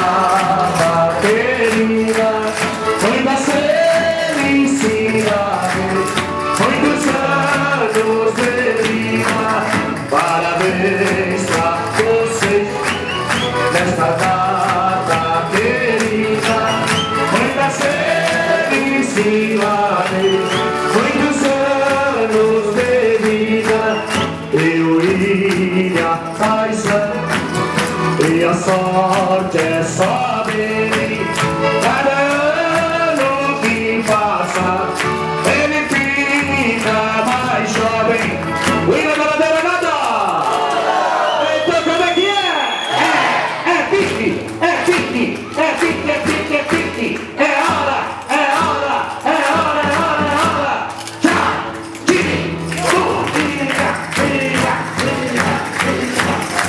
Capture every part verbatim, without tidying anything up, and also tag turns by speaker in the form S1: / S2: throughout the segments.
S1: data querida, muita felicidade, muitos anos de vida. Parabéns pra você nesta data querida, muita felicidade, muitos anos de vida. Eu ia paixão e a sorte é saber, cada ano que passa ele fica mais jovem. William Galadeira nada! Então como é que é? É, é pique, é pique, é pique, é pique, é pique. É hora, é hora, é hora, é hora, é hora. Tchau, pique, pica, pica, pica, pica.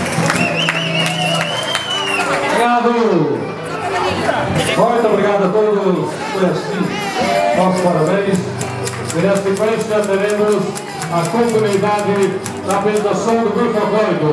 S2: Obrigado! Muito obrigado a todos por assistir. Nossos parabéns. E na sequência teremos a continuidade da apresentação do grupo folclórico.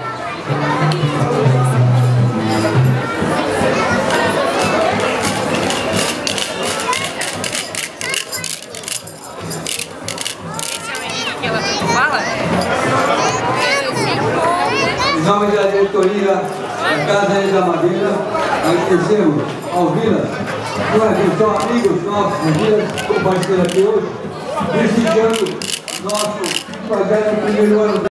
S3: Em nome da diretoria da Casa da Madeira, agradecemos ao Vila, que são amigos nossos, Vila, compartilhando aqui hoje, prestigiando nosso projeto no primeiro ano.